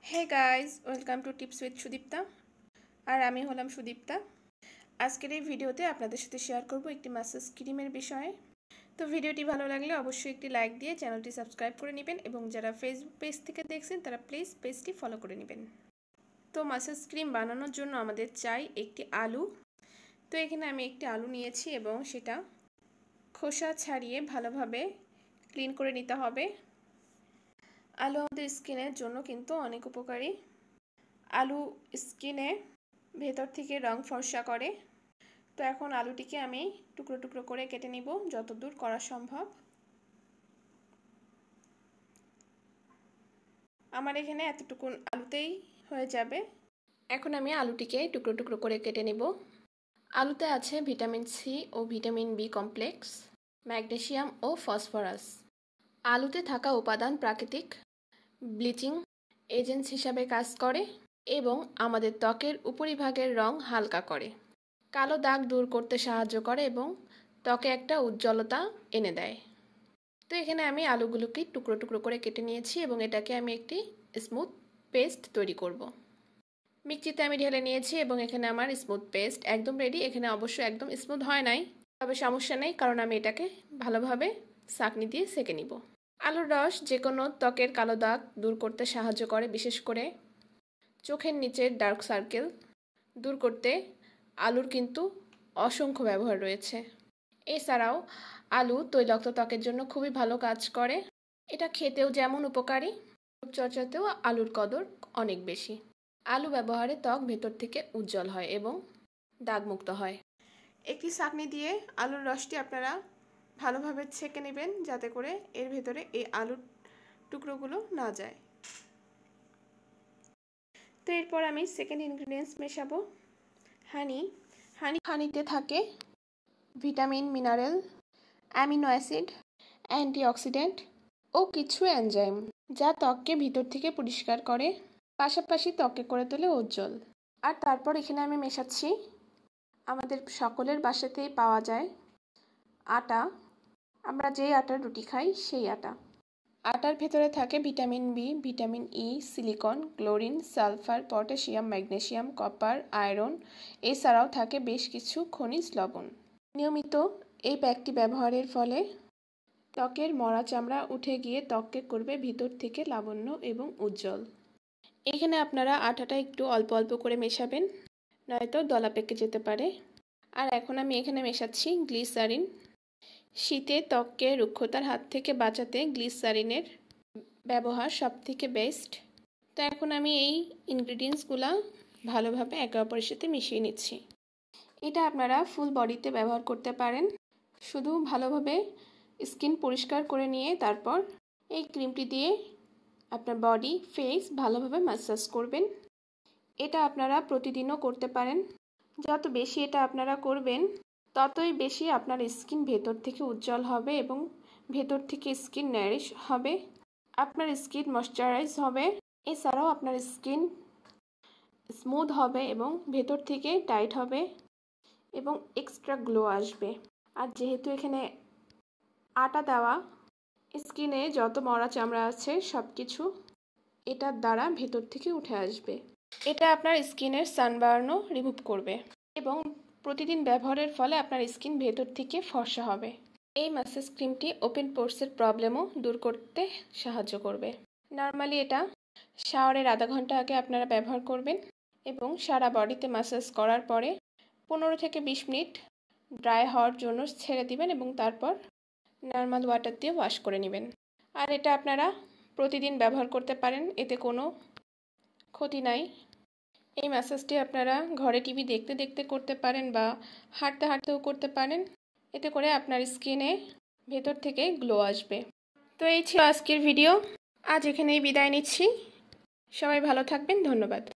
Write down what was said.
Hey guys, welcome to Tips with Sudipta. আর আমি হলাম সুদীপ্তা। আজকের এই ভিডিওতে আপনাদের সাথে শেয়ার করব একটি ম্যাসাজ ক্রিমের বিষয়ে। তো ভিডিওটি ভালো লাগলে অবশ্যই একটি লাইক দিয়ে চ্যানেলটি সাবস্ক্রাইব করে নেবেন এবং যারা ফেসবুক পেজ থেকে দেখছেন তারা প্লিজ পেজটি ফলো করে নেবেন। তো ম্যাসাজ ক্রিম বানানোর জন্য আমাদের চাই একটি আলু। তো এখানে আমি একটি আলু নিয়েছি এবং সেটা খোসা ছাড়িয়ে ভালোভাবে ক্লিন করে নিতে হবে। আলু আমাদের স্কিনের জন্য কিন্তু অনেক উপকারী। আলু স্কিনে ভেতর থেকে রং ফর্সা করে। তো এখন আলুটিকে আমি টুকরো টুকরো করে কেটে নিব যতদূর করা সম্ভব। আমার এখানে এতটুকু আলুতেই হয়ে যাবে। এখন আমি আলুটিকে টুকরো টুকরো করে কেটে নিব। আলুতে আছে ভিটামিন সি ও ভিটামিন বি কমপ্লেক্স, ম্যাগনেসিয়াম ও ফসফরাস। আলুতে থাকা উপাদান প্রাকৃতিক ব্লিচিং এজেন্ট হিসাবে কাজ করে এবং আমাদের ত্বকের উপরিভাগের রং হালকা করে, কালো দাগ দূর করতে সাহায্য করে এবং ত্বকে একটা উজ্জ্বলতা এনে দেয়। তো এখানে আমি আলুগুলোকে টুকরো টুকরো করে কেটে নিয়েছি এবং এটাকে আমি একটি স্মুথ পেস্ট তৈরি করব। মিক্সিতে আমি ঢেলে নিয়েছি এবং এখানে আমার স্মুথ পেস্ট একদম রেডি। এখানে অবশ্য একদম স্মুথ হয় নাই, তবে সমস্যা নেই, কারণ আমি এটাকে ভালোভাবে ছাঁকনি দিয়ে সেঁকে নিব। আলুর রস যে কোনো ত্বকের কালো দাগ দূর করতে সাহায্য করে, বিশেষ করে চোখের নিচের ডার্ক সার্কেল দূর করতে আলুর কিন্তু অসংখ্য ব্যবহার রয়েছে। এছাড়াও আলু তৈলাক্ত ত্বকের জন্য খুবই ভালো কাজ করে। এটা খেতেও যেমন উপকারী, রূপচর্চাতেও আলুর কদর অনেক বেশি। আলু ব্যবহারে ত্বক ভেতর থেকে উজ্জ্বল হয় এবং দাগমুক্ত হয়। একটি ছাঁকনি দিয়ে আলুর রসটি আপনারা ভালোভাবে ছেঁকে নেবেন যাতে করে এর ভেতরে এই আলুর টুকরোগুলো না যায়। তো এরপর আমি সেকেন্ড ইনগ্রিডিয়েন্টস মেশাবো হানিতে থাকে vitamin, minerals, amino acid, antioxidant ও কিছু এনজাইম, যা ত্বককে ভিতর থেকে পরিষ্কার করে, পাশাপাশি ত্বককে করে তোলে উজ্জ্বল। আর তারপর এখানে আমি মেশাচ্ছি আমাদের সকলের বাসাতেই পাওয়া যায় আটা। আমরা যেই আটার রুটি খাই সেই আটা। আটার ভেতরে থাকে vitamin B, vitamin E, silicon, chlorine, sulphur, potassium, magnesium, copper, iron. এছাড়াও থাকে বেশ কিছু খনিজ লবণ। নিয়মিত এই প্যাকটি ব্যবহারের ফলে ত্বকের মরা চামড়া উঠে গিয়ে ত্বককে করবে ভিতর থেকে লাবণ্য এবং উজ্জ্বল। এখানে আপনারা আটাটা একটু অল্প অল্প করে মেশাবেন, নয়তো দলা পেকে যেতে পারে। আর এখন আমি এখানে মেশাচ্ছি গ্লিসারিন। শীতে ত্বককে রুক্ষতার হাত থেকে বাঁচাতে গ্লিসারিনের ব্যবহার সবথেকে বেস্ট। তো এখন আমি এই ইনগ্রিডিয়েন্টসগুলো ভালোভাবে একে অপরের সাথে মিশিয়ে নিচ্ছি। এটা আপনারা ফুল বডিতে ব্যবহার করতে পারেন। শুধু ভালোভাবে স্কিন পরিষ্কার করে নিয়ে তারপর এই ক্রিমটি দিয়ে আপনার বডি, ফেস ভালোভাবে ম্যাসাজ করবেন। এটা আপনারা প্রতিদিনও করতে পারেন। যত বেশি এটা আপনারা করবেন ততই বেশি আপনার স্কিন ভেতর থেকে উজ্জ্বল হবে এবং ভেতর থেকে স্কিন নারিশ হবে, আপনার স্কিন ময়শ্চারাইজ হবে। এছাড়াও আপনার স্কিন স্মুথ হবে এবং ভেতর থেকে টাইট হবে এবং এক্সট্রা গ্লো আসবে। আর যেহেতু এখানে আটা দেওয়া, স্কিনে যত মরা চামড়া আছে সব কিছু এটার দ্বারা ভেতর থেকে উঠে আসবে। এটা আপনার স্কিনের সানবার্নও রিমুভ করবে এবং প্রতিদিন ব্যবহারের ফলে আপনার স্কিন ভেতর থেকে ফর্সা হবে। এই ম্যাসাজ ক্রিমটি ওপেন পোরসের প্রবলেমও দূর করতে সাহায্য করবে। নর্মালি এটা শাওয়ারের আধা ঘন্টা আগে আপনারা ব্যবহার করবেন এবং সারা বডিতে ম্যাসাজ করার পরে 15 থেকে 20 মিনিট ড্রাই হওয়ার জন্য ছেড়ে দিবেন এবং তারপর নর্মাল ওয়াটার দিয়ে ওয়াশ করে নেবেন। আর এটা আপনারা প্রতিদিন ব্যবহার করতে পারেন, এতে কোনো ক্ষতি নাই। এই ম্যাসাজটি আপনারা ঘরে টিভি দেখতে দেখতে করতে পারেন বা হাঁটতে হাঁটতেও করতে পারেন। এতে করে আপনার স্কিনে ভেতর থেকে গ্লো আসবে। তো এই ছিল আজকের ভিডিও। আজ এখানেই বিদায় নিচ্ছি। সবাই ভালো থাকবেন। ধন্যবাদ।